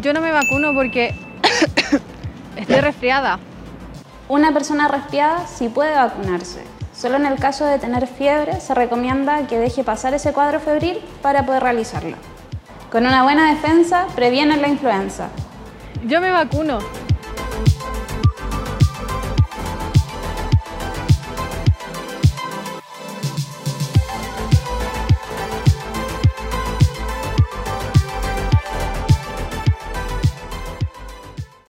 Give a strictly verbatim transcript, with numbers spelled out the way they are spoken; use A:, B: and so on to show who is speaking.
A: Yo no me vacuno porque estoy resfriada.
B: Una persona resfriada sí puede vacunarse. Solo en el caso de tener fiebre se recomienda que deje pasar ese cuadro febril para poder realizarlo. Con una buena defensa previenen la influenza.
A: Yo me vacuno.